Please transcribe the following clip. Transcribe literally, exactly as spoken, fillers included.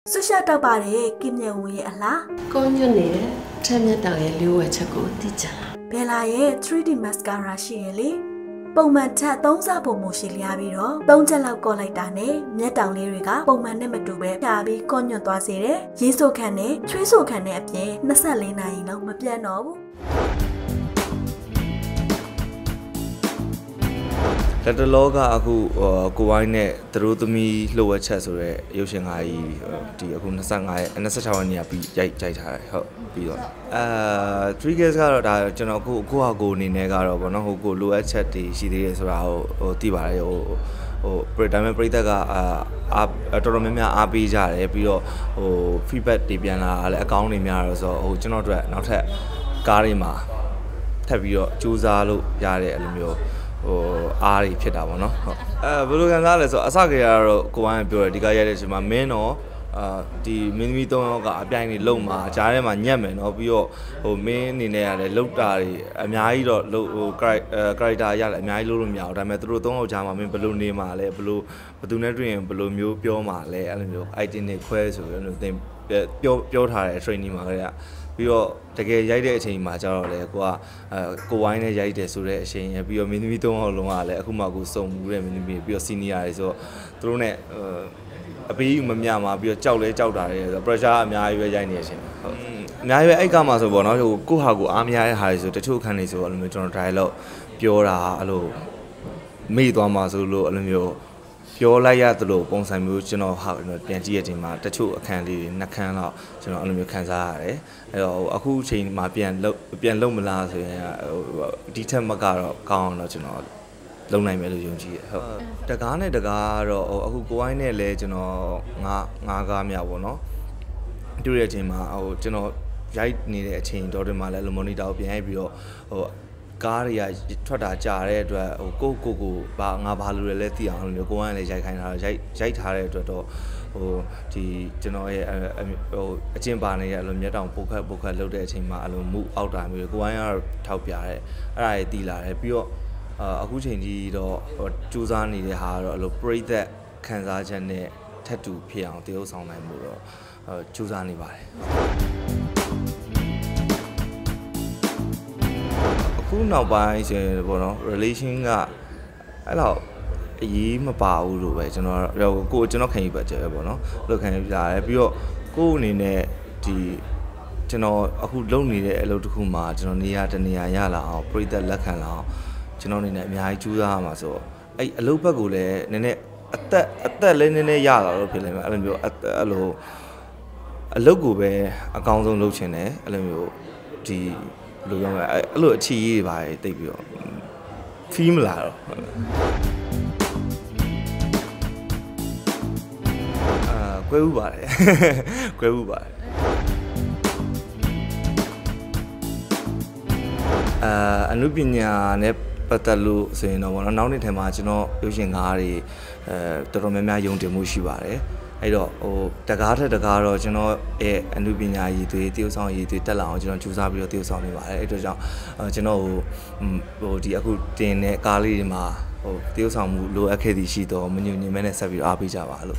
ဆုရှတောက်ပါတယ်ကင်းမြတ်ဝင်ရဲ့အလားကောင်းညွတ်နေတဲ့ထက်မြတ်တောင်ရဲ့လျှို့ဝှက်ချက်ကိုသိကြလားဘယ်လာရဲ့ three D mascara ရှိရလေပုံမှန်ထက်သုံးစားပုံမို့ရှိလျားပြီးတော့သုံးချက်လောက်ကော့လိုက်တာနဲ့မျက်တောင်လေးတွေကပုံမှန်နဲ့မတူပဲဖြာပြီးကော့ညွတ်သွားစေတယ်ရေးဆိုခန့်နဲ့ချွေးဆိုခန့်နဲ့အပြင်နှစ်ဆလေးနာရီလောက်မပြတ်တော့ဘူးလက်တလောကအခုကိုဝိုင်းနဲ့သူတို့သမီးလှုပ်ဝက်ချက်ဆိုတော့ရုပ်ရှင်ကားကြီးဒီအခု25ရက်26ရက်နေ့ကပြီးရိုက်ကြိုက်ထားတယ်ဟုတ်ပြီးတော့အာ three Ks ကတော့ဒါကျွန်တော်အခုကိုဟာကိုအနေနဲ့ကတော့ဗောနော်ဟိုကိုလိုအပ်ချက်တွေရှိသေးတယ်ဆိုတာဟိုဟိုသိပါတယ်ဟိုဟိုပရိဒါမန်ပရိသတ်ကအာတော်တော်များများအားပေးကြတယ်ပြီးတော့ဟို feedback တွေပြန်လာလည်းအကောင်းတွေများတော့ဆိုတော့ဟိုကျွန်တော်တို့နောက်ထပ်ကားတွေမှာထပ်ပြီးတော့စူးစမ်းလို့ရတဲ့အဲ့လိုမျိုးဟိုအားတွေဖြစ်တာပေါ့နော်ဟုတ်အဲဘယ်လိုခံစားလဲဆိုတော့အစကရတော့ကိုဝိုင်းပြောတယ်ဒီကရတဲ့အချိန်မှာမင်းတော့အာဒီမင်းသမီးသုံးယောက်ကအပြိုင်တွေလုံမှာကြားထဲမှာညက်မယ်နော်ပြီးတော့ဟိုမင်းအနေနဲ့ကလည်းလှုပ်တာတွေအများကြီးတော့ဟို character ရလည်းအများကြီးလုပ်လို့မရဘူးဒါပေမဲ့သူတို့သုံးယောက်ကြားမှာမင်းဘယ်လိုနေမှာလဲဘယ်လိုဘယ်သူနဲ့တွေ့ရင်ဘယ်လိုမျိုးပြောမှာလဲအဲ့လိုမျိုး item တွေခွဲဆိုပြီးတော့သင်ပြောပြောထားတဲ့ training မှာကလေးကပြီးတော့တကယ်ရိုက်တဲ့အချိန်မှာကျတော့လေကိုကအဲကိုဝိုင်းနဲ့ရိုက်တယ်ဆိုတဲ့အချိန်ရပြီးတော့မင်းသမီးသုံးအောင်လုံးကလည်းအခုမှကိုစုံမှုတဲ့မင်းသမီးပြီးတော့ senior တွေဆိုတော့သူတို့ ਨੇ အပေးယူမမြမှာပြီးတော့ကြောက်လဲကြောက်တာတွေဆိုတော့ pressure အများကြီးပဲရိုက်နေတဲ့အချိန်ဟုတ်အများကြီးပဲအဲ့ကမှာဆိုပေါ့နော်ဟိုကိုဟာကိုအားမရတဲ့ဟာတွေဆိုတချို့အခန်းတွေဆိုအဲ့လိုမျိုးကျွန်တော် dialogue ပြောတာအဲ့လိုမေ့သွားမှာဆိုလို့အဲ့လိုမျိုးပြောလိုက်ရသလိုပုံစံမျိုးကျွန်တော်ဟာပြန်ကြည့်ရတဲ့အချိန်မှာတချို့အခန်းလေးတွေနှစ်ခန်းတော့ကျွန်တော်အဲ့လိုမျိုးခံစားရတယ်အဲ့တော့အခုအချိန်မှာပြန်လုံပြန်လုံမလားဆိုရင်ဟိုဒီထက်မကတော့ကောင်းအောင်တော့ကျွန်တော်လုံနိုင်မယ်လို့ယုံကြည်ရဟုတ်တကားနဲ့တကားတော့ဟိုအခုကိုဝိုင်းနဲ့လဲကျွန်တော်ငါငါးကားမြောက်ပေါ့နော်တွေ့တဲ့အချိန်မှာဟိုကျွန်တော်ရိုက်နေတဲ့အချိန်တော့ဒီမှာလဲလိုမိုနီတာကိုပြန်ရိုက်ပြီးတော့ဟိုကားတွေကထွက်တာကြာတဲ့အတွက်ဟိုကိုကိုကိုဘာငါဘာလို့လဲသိအောင်လို့ကိုဝိုင်းလည်းရိုက်ခိုင်းတာရိုက်ရိုက်ထားတဲ့အတွက်တော့ဟိုဒီကျွန်တော်ရဲ့ဟိုအကျင့်ပါနေရလို့မျက်တောင်ပုတ်ခတ်ပုတ်ခတ်လုပ်တဲ့အချိန်မှာအလိုမှုအောက်တာမျိုးကိုဝိုင်းကတော့ထောက်ပြတယ်အဲ့ဒါတွေတီးလာတယ်ပြီးတော့အခုချိန်ကြီးတော့စူးစမ်းနေတဲ့ဟာကတော့အလိုပရိသတ်ခံစားချက်နဲ့ထပ်တူဖြစ်အောင်တရုပ်ဆောင်နိုင်မှုတော့စူးစမ်းနေပါတယ်အခုနောက်ပိုင်းဆိုရင်ပေါ့နော် relation ကအဲ့တော့အရေးမပါဘူးလို့ပဲကျွန်တော်ကိုကျွန်တော်ခံယူပတ်ကြပဲပေါ့နော်လို့ခံယူလာတယ်ပြီးတော့ကိုအနေနဲ့ဒီကျွန်တော်အခုလုပ်နေတဲ့အလုပ်တစ်ခုမှာကျွန်တော်နေရာတနေရာရလာအောင်ပြိသက်လက်ခံလာအောင်ကျွန်တော်အနေနဲ့အများကြီးကြိုးစားရမှာဆိုတော့အဲ့အလုပ်ဘက်ကိုလည်းနည်းနည်းအသက်အသက်လည်းနည်းနည်းရလာတော့ဖြစ်လိမ့်မယ်အဲ့လိုမျိုးအဲ့လိုအလုပ်ကိုပဲအကောင်းဆုံးလုပ်ချင်တယ်အဲ့လိုမျိုးဒီဘယ်လိုပြောမလဲအဲ့လိုအခြေကြီးတွေပါတိတ်ပြီးတော့ feel မလာတော့အာကွဲဥပါတယ်ကွဲဥပါတယ်အာအနုပညာနဲ့ပတ်သက်လို့ဆိုရင်တော့ဘောနော်နောက်နေ့ထဲမှာကျွန်တော်ရုပ်ရှင်ကားတွေအဲတော်တော်များများယုံတင်မှုရှိပါတယ်အဲ့တော့ဟိုတကားထက်တကားတော့ကျွန်တော်ရဲ့အနုပညာရည်သွေးတရုပ်ဆောင်ရည်သွေးတက်လာအောင်ကျွန်တော်ကြိုးစားပြီးတော့တရုပ်ဆောင်နေပါတယ်အဲ့အတွက်ကြောင့်ကျွန်တော်ဟိုဟိုဒီအခုတင်တဲ့ကားလေးတွေမှာဟိုတရုပ်ဆောင်မှုလိုအပ်ခဲ့သည်ရှိတော့မညွန့်ညင်မဲနဲ့ဆက်ပြီးအားပေးကြပါလို့